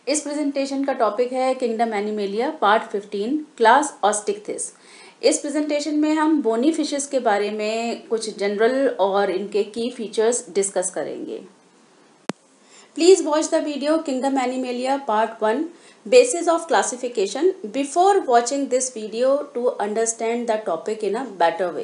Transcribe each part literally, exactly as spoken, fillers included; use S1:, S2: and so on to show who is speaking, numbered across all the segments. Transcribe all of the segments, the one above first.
S1: इस प्रेजेंटेशन का टॉपिक है kingdom animalia part fifteen class osteichthyes. इस प्रेजेंटेशन में हम बोनी फिशेस के बारे में कुछ जनरल और इनके की फीचर्स डिस्कस करेंगे। Please watch the video kingdom animalia part one basis of classification before watching this video to understand the topic in a better way.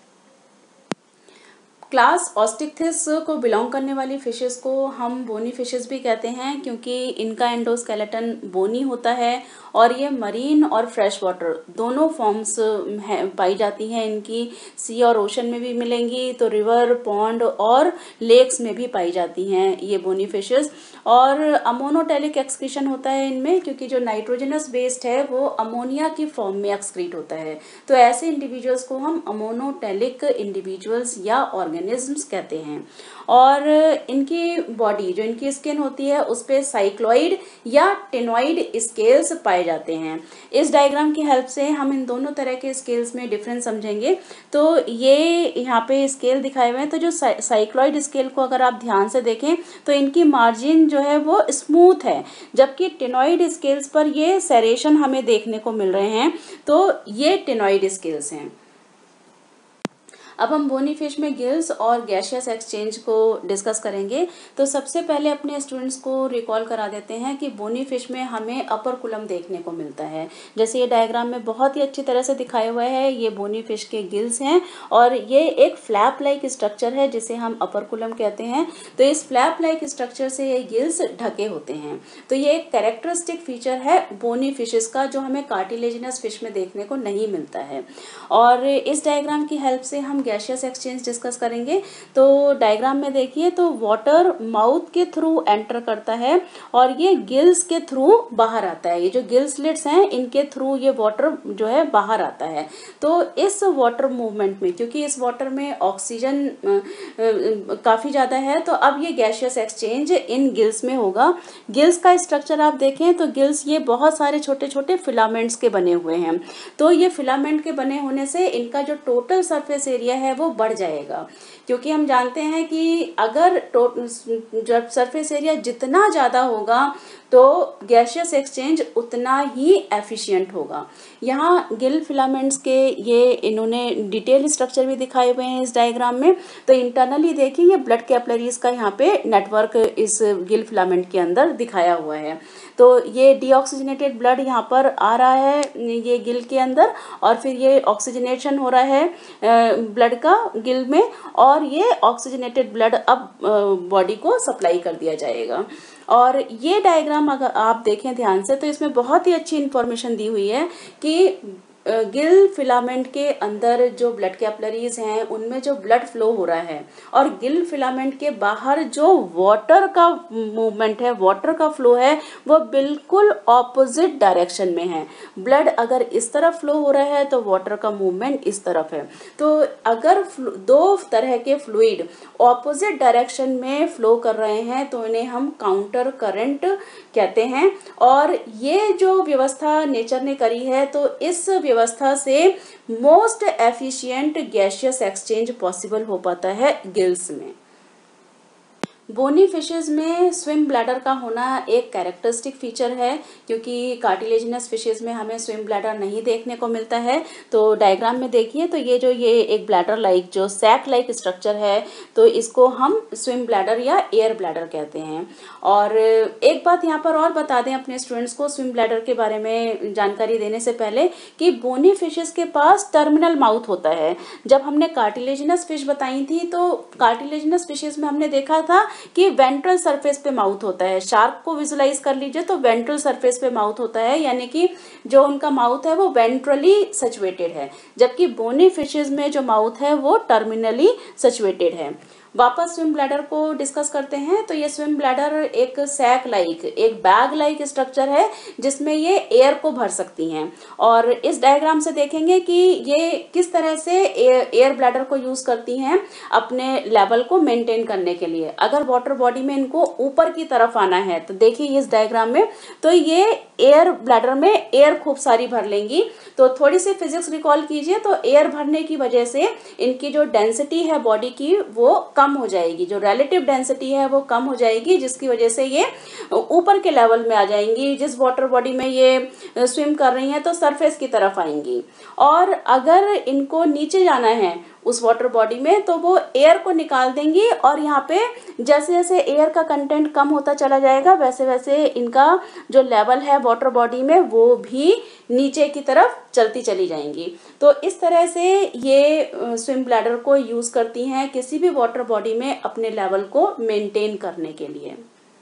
S1: Class osteichthyes को बिलोंग करने वाली फिशेस को हम बोनी फिशेस भी कहते हैं क्योंकि इनका एंडोस्केलेटन बोनी होता है और ये मरीन और फ्रेश वाटर दोनों फॉर्म्स पाई जाती हैं। इनकी सी और ओशन में भी मिलेंगी, तो रिवर, पॉन्ड और लेक्स में भी पाई जाती हैं ये बोनी फिशेस। और अमोनोटेलिक एक्सक्रीशन होता है इनमें क्योंकि जो नाइट्रोजनस वेस्ट है वो अमोनिया की फॉर्म में एक्सक्रीट होता है, तो ऐसे इंडिविजुअल्स को हम अमोनोटेलिक इंडिविजुअल्स या ऑर्गेनिजम्स कहते हैं। और इनकी बॉडी जो इनकी स्किन होती है उस पे साइक्लॉइड या टेनॉइड स्केल्स पाए जाते हैं। इस डायग्राम की हेल्प से हम इन दोनों तरह के स्केल्स में डिफरेंस समझेंगे। तो ये यहाँ पे स्केल दिखाए हुए हैं, तो जो साइक्लॉइड स्केल को अगर आप ध्यान से देखें तो इनकी मार्जिन जो है वो स्मूथ है, जबकि टेनॉइड स्केल्स पर ये सेरेशन हमें देखने को मिल रहे हैं। तो ये टेनॉइड स्केल्स हैं। अब हम बोनी फिश में गिल्स और गैशियस एक्सचेंज को डिस्कस करेंगे। तो सबसे पहले अपने स्टूडेंट्स को रिकॉल करा देते हैं कि बोनी फिश में हमें अपर कुलम देखने को मिलता है। जैसे ये डायग्राम में बहुत ही अच्छी तरह से दिखाया हुआ है, ये बोनी फिश के गिल्स हैं और ये एक फ्लैप लाइक स्ट्रक्चर है जिसे हम अपर कुलम कहते हैं। तो इस फ्लैप लाइक स्ट्रक्चर से ये गिल्स ढके होते हैं। तो ये एक कैरेक्टरिस्टिक फीचर है बोनी फिशेस का जो हमें कार्टिलेजिनस फिश में देखने को नहीं मिलता है। और इस डायग्राम की हेल्प से हम गैशियस एक्सचेंज डिस्कस करेंगे। तो डायग्राम में देखिए तो वाटर माउथ के थ्रू एंटर करता है और ये गिल्स के थ्रू बाहर आता है। ये जो गिल स्लिट्स हैं इनके थ्रू ये वाटर जो है बाहर आता है। तो इस वाटर मूवमेंट में क्योंकि इस वाटर में ऑक्सीजन काफी ज्यादा है, तो अब ये गैशियस एक्सचेंज इन गिल्स में होगा। गिल्स का स्ट्रक्चर आप देखें तो गिल्स ये बहुत सारे छोटे छोटे फिलामेंट्स के बने हुए हैं। तो ये फिलामेंट के बने होने से इनका जो टोटल सरफेस एरिया है वो बढ़ जाएगा, क्योंकि हम जानते हैं कि अगर जब सरफेस एरिया जितना ज्यादा होगा तो गैशियस एक्सचेंज उतना ही एफिशिएंट होगा। यहाँ गिल फिलामेंट्स के ये इन्होंने डिटेल स्ट्रक्चर भी दिखाए हुए हैं इस डायग्राम में। तो इंटरनली देखिए ये ब्लड कैपिलरीज का यहाँ पे नेटवर्क इस गिल फिलामेंट के अंदर दिखाया हुआ है। तो ये डीऑक्सीजनेटेड ब्लड यहाँ पर आ रहा है ये गिल के अंदर और फिर ये ऑक्सीजनेशन हो रहा है ब्लड का गिल में और ये ऑक्सीजनेटेड ब्लड अब बॉडी को सप्लाई कर दिया जाएगा। और ये डायग्राम अगर आप देखें ध्यान से तो इसमें बहुत ही अच्छी इंफॉर्मेशन दी हुई है कि गिल फिलामेंट के अंदर जो ब्लड कैपिलरीज हैं उनमें जो ब्लड फ्लो हो रहा है और गिल फिलामेंट के बाहर जो वाटर का मूवमेंट है, वाटर का फ्लो है, वो बिल्कुल ऑपोजिट डायरेक्शन में है। ब्लड अगर इस तरफ फ्लो हो रहा है तो वाटर का मूवमेंट इस तरफ है। तो अगर दो तरह के फ्लूइड ऑपोजिट डायरेक्शन में फ्लो कर रहे हैं तो इन्हें हम काउंटर करंट कहते हैं। और ये जो व्यवस्था नेचर ने करी है तो इस व्यवस्था से most efficient gaseous exchange possible हो पाता है गिल्स में। बोनी फिशेस में स्विम ब्लैडर का होना एक कैरेक्टरिस्टिक फीचर है क्योंकि कार्टिलेजिनस फिशेस में हमें स्विम ब्लैडर नहीं देखने को मिलता है। तो डायग्राम में देखिए तो ये जो ये एक ब्लैडर लाइक जो सैक लाइक स्ट्रक्चर है तो इसको हम स्विम ब्लैडर या एयर ब्लैडर कहते हैं। और एक बात यहाँ पर और बता दें अपने स्टूडेंट्स को स्विम ब्लैडर के बारे में जानकारी देने से पहले कि बोनी फिशेस के पास टर्मिनल माउथ होता है। जब हमने कार्टिलेजिनस फिश बताई थी तो कार्टिलेजिनस फिशेस में हमने देखा था कि वेंट्रल सरफेस पे माउथ होता है। शार्क को विजुलाइज कर लीजिए तो वेंट्रल सरफेस पे माउथ होता है, यानी कि जो उनका माउथ है वो वेंट्रली सचुएटेड है, जबकि बोनी फिशेस में जो माउथ है वो टर्मिनली सचुएटेड है। वापस स्विम ब्लैडर को डिस्कस करते हैं। तो ये स्विम ब्लैडर एक सैक लाइक एक बैग लाइक स्ट्रक्चर है जिसमें ये एयर को भर सकती हैं। और इस डायग्राम से देखेंगे कि ये किस तरह से एयर ब्लैडर को यूज करती हैं अपने लेवल को मेंटेन करने के लिए। अगर वाटर बॉडी में इनको ऊपर की तरफ आना है तो देखिए इस डायग्राम में तो ये एयर ब्लैडर में एयर खूब सारी भर लेंगी। तो थोड़ी सी फिजिक्स रिकॉल कीजिए तो एयर भरने की वजह से इनकी जो डेंसिटी है बॉडी की वो कम हो जाएगी, जो रिलेटिव डेंसिटी है वो कम हो जाएगी, जिसकी वजह से ये ऊपर के लेवल में आ जाएंगी। जिस वाटर बॉडी में ये स्विम कर रही हैं तो सरफेस की तरफ आएंगी। और अगर इनको नीचे जाना है उस वाटर बॉडी में तो वो एयर को निकाल देंगी, और यहाँ पे जैसे जैसे एयर का कंटेंट कम होता चला जाएगा वैसे वैसे इनका जो लेवल है वाटर बॉडी में वो भी नीचे की तरफ चलती चली जाएंगी। तो इस तरह से ये स्विम ब्लैडर को यूज करती हैं किसी भी वाटर बॉडी में अपने लेवल को मेंटेन करने के लिए।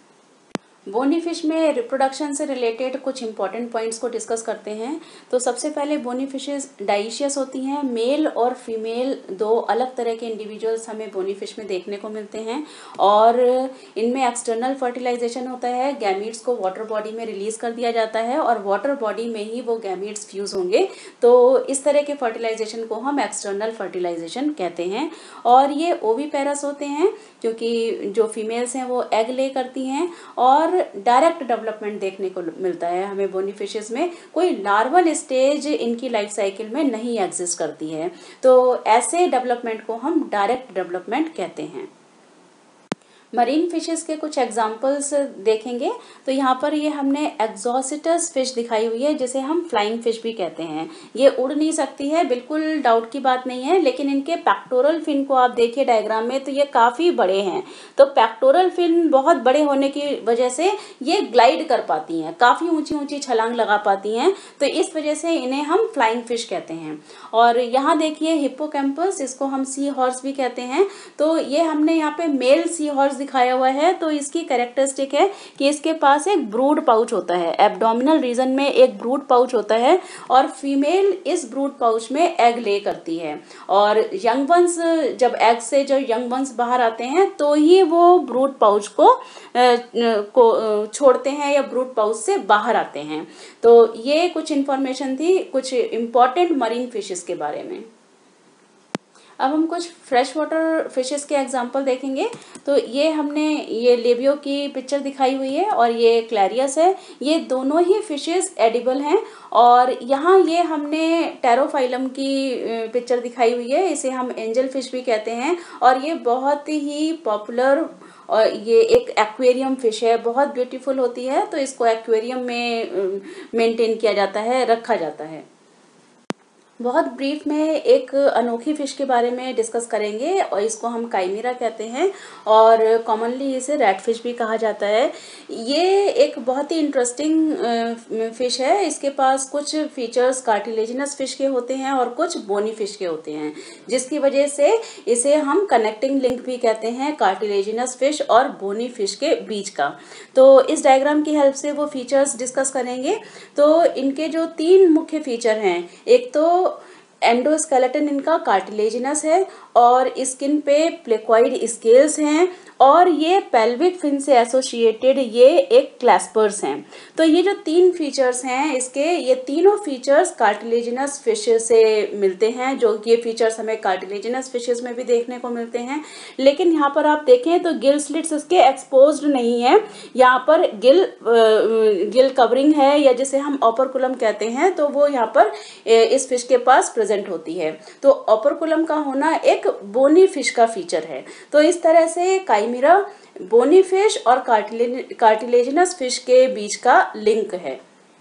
S1: बोनी फिश में रिप्रोडक्शन से रिलेटेड कुछ इंपॉर्टेंट पॉइंट्स को डिस्कस करते हैं। तो सबसे पहले बोनी फिशेस डाइशियस होती हैं। मेल और फीमेल दो अलग तरह के इंडिविजुअल्स हमें बोनी फिश में देखने को मिलते हैं, और इनमें एक्सटर्नल फर्टिलाइजेशन होता है। गैमीट्स को वाटर बॉडी में रिलीज कर दिया जाता है और वाटर बॉडी में ही वो गैमीट्स फ्यूज होंगे। तो इस तरह के फर्टिलाइजेशन को हम एक्सटर्नल फर्टिलाइजेशन कहते हैं। और ये ओवीपेरस होते हैं क्योंकि जो फीमेल्स हैं वो एग ले करती हैं, और डायरेक्ट डेवलपमेंट देखने को मिलता है हमें बोनी फिशेस में। कोई लार्वल स्टेज इनकी लाइफ साइकिल में नहीं एग्जिस्ट करती है। तो ऐसे डेवलपमेंट को हम डायरेक्ट डेवलपमेंट कहते हैं। मरीन फिशेस के कुछ एग्जांपल्स देखेंगे तो यहाँ पर ये हमने एग्जॉसिटस फिश दिखाई हुई है, जिसे हम फ्लाइंग फिश भी कहते हैं। ये उड़ नहीं सकती है, बिल्कुल डाउट की बात नहीं है, लेकिन इनके पेक्टोरल फिन को आप देखिए डायग्राम में तो ये काफ़ी बड़े हैं। तो पेक्टोरल फिन बहुत बड़े होने की वजह से ये ग्लाइड कर पाती हैं, काफ़ी ऊंची ऊंची छलांग लगा पाती हैं। तो इस वजह से इन्हें हम फ्लाइंग फिश कहते हैं। और यहाँ देखिए हिप्पोकैम्पस, इसको हम सी हॉर्स भी कहते हैं। तो ये हमने यहाँ पे मेल सी हॉर्स दिखाया हुआ है। तो इसकी कैरेक्टरिस्टिक है कि इसके पास एक ब्रूड पाउच होता है, एब्डोमिनल रीजन में एक ब्रूड पाउच होता है, और फीमेल इस ब्रूड पाउच में एग ले करती है। और यंग वंस, जब एग से जो यंग वंस बाहर आते हैं तो ही वो ब्रूड पाउच को को छोड़ते हैं या ब्रूड पाउच से बाहर आते हैं। तो ये कुछ इंफॉर्मेशन थी कुछ इंपॉर्टेंट मरीन फिशेस के बारे में। अब हम कुछ फ्रेश वाटर फिशेस के एग्जांपल देखेंगे। तो ये हमने ये लेबियो की पिक्चर दिखाई हुई है और ये क्लैरियस है। ये दोनों ही फिशेस एडिबल हैं। और यहाँ ये हमने टेरोफाइलम की पिक्चर दिखाई हुई है, इसे हम एंजल फिश भी कहते हैं। और ये बहुत ही पॉपुलर और ये एक एक्वेरियम फिश है, बहुत ब्यूटीफुल होती है। तो इसको एक्वेरियम में मेंटेन किया जाता है, रखा जाता है। बहुत ब्रीफ में एक अनोखी फिश के बारे में डिस्कस करेंगे और इसको हम काइमेरा कहते हैं, और कॉमनली इसे रेड फिश भी कहा जाता है। ये एक बहुत ही इंटरेस्टिंग फिश है। इसके पास कुछ फीचर्स कार्टिलेजिनस फिश के होते हैं और कुछ बोनी फिश के होते हैं, जिसकी वजह से इसे हम कनेक्टिंग लिंक भी कहते हैं कार्टिलेजिनस फिश और बोनी फिश के बीच का। तो इस डायग्राम की हेल्प से वो फीचर्स डिस्कस करेंगे। तो इनके जो तीन मुख्य फीचर हैं, एक तो एंडोस्केलेटन इनका कार्टिलेजिनस है, और स्किन पे प्लेक्वाइड स्केल्स हैं, और ये पेल्विक फिन से एसोसिएटेड ये एक क्लैस्पर्स हैं। तो ये जो तीन फीचर्स हैं इसके, ये तीनों फीचर्स कार्टिलेजिनस फिश से मिलते हैं, जो ये फीचर्स हमें कार्टिलेजिनस फिशेस में भी देखने को मिलते हैं। लेकिन यहाँ पर आप देखें तो गिल स्लिट्स इसके एक्सपोज्ड नहीं है। यहाँ पर गिल गिल कवरिंग है, या जिसे हम ओपरकुलम कहते हैं, तो वो यहाँ पर इस फिश के पास प्रेजेंट होती है। तो ओपरकुलम का होना एक बोनी फिश का फीचर है। तो इस तरह से काइमेरा बोनी फिश और कार्टिलेजिनस फिश के बीच का लिंक है।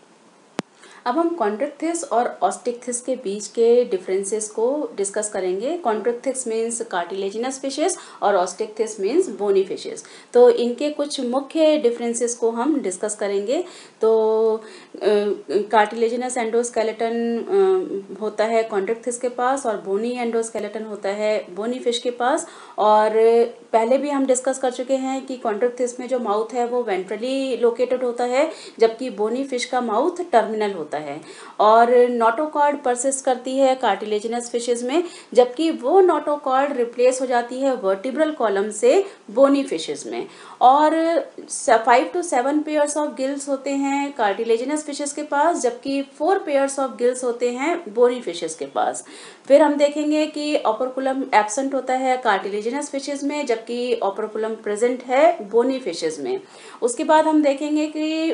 S1: अब हम कॉन्ट्रिक्थिस और ऑस्टिक्थिस के बीच के डिफरेंसेस को डिस्कस करेंगे। कॉन्ट्रिक्थिस मीन्स कार्टिलेजिनस फिशेस और ऑस्टिक्थिस मीन्स बोनी फिशेस। तो इनके कुछ मुख्य डिफरेंसेस को हम डिस्कस करेंगे। तो कार्टिलेजिनस एंडोस्केलेटन होता है कॉन्ट्रिक्थिस के पास, और बोनी एंडोस्केलेटन होता है बोनी फिश के पास। और पहले भी हम डिस्कस कर चुके हैं कि कॉन्ट्रिक्थिस में जो माउथ है वो वेंट्रली लोकेटेड होता है, जबकि बोनी फिश का माउथ टर्मिनल होता है। और नोटोकॉर्ड परसिस्ट करती है कार्टिलेजिनस फिशेस में, जबकि वो नोटोकॉर्ड रिप्लेस हो जाती है वर्टिब्रल कॉलम से बोनी फिशेस में। और five to seven pairs of gills होते हैं कार्टिलेजिनस फिशेस के पास, जबकि फोर पेयर्स ऑफ गिल्स होते हैं बोनी फिशेस के पास। फिर हम देखेंगे कि ओपरकुलम एब्सेंट होता है कार्टिलेजिनस फिशेस में, जबकि ओपरकुलम प्रेजेंट है बोनी फिशेस में। उसके बाद हम देखेंगे कि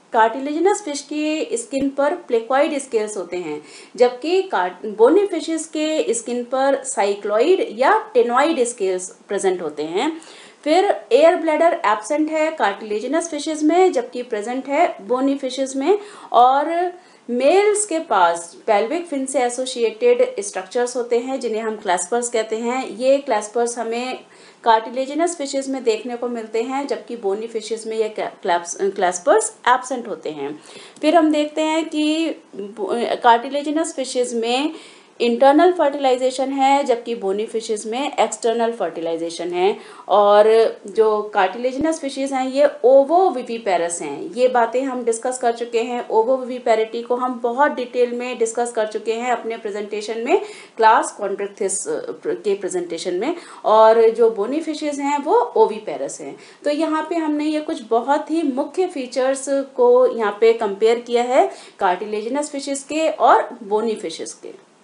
S1: कार्टिलेजिनस फिश की स्किन पर प्लेक्वाइड स्केल्स होते हैं, जबकि बोनी फिशेस के स्किन पर साइक्लॉइड या टेनॉइड स्केल्स प्रेजेंट होते हैं। फिर एयर ब्लैडर एब्सेंट है कार्टिलेजिनस फिशेस में, जबकि प्रेजेंट है बोनी फिशेस में। और मेल्स के पास पेल्विक फिन से एसोसिएटेड स्ट्रक्चर्स होते हैं जिन्हें हम क्लैस्पर्स कहते हैं। ये क्लैस्पर्स हमें कार्टिलेजिनस फिशेस में देखने को मिलते हैं, जबकि बोनी फिशेस में ये क्लैस्पर्स एब्सेंट होते हैं। फिर हम देखते हैं कि कार्टिलेजिनस फिशेस में इंटरनल फर्टिलाइजेशन है, जबकि बोनी फिशेस में एक्सटर्नल फर्टिलाइजेशन है। और जो कार्टिलेजिनस फिशेस हैं ये ओवोविविपेरस हैं। ये बातें हम डिस्कस कर चुके हैं। ओवोविविपेरिटी को हम बहुत डिटेल में डिस्कस कर चुके हैं अपने प्रेजेंटेशन में, क्लास कॉन्ट्रिक्थिस के प्रेजेंटेशन में। और जो बोनी फिशेस हैं वो ओविपेरस हैं। तो यहाँ पे हमने ये कुछ बहुत ही मुख्य फीचर्स को यहाँ पे कंपेयर किया है कार्टिलेजिनस फिशेस के और बोनी फिशेस के।